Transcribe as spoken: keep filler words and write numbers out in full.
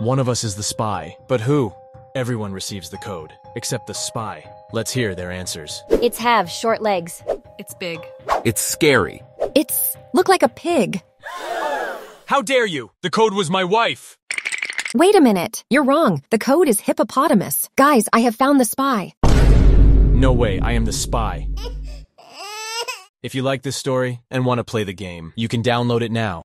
One of us is the spy. But who? Everyone receives the code, except the spy. Let's hear their answers. It's have short legs. It's big. It's scary. It's look like a pig. How dare you? The code was my wife. Wait a minute. You're wrong. The code is hippopotamus. Guys, I have found the spy. No way, I am the spy. If you like this story and want to play the game, you can download it now.